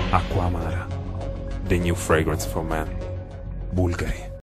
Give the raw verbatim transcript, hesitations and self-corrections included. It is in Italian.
Acqua amara. The new fragrance for men. Bulgari.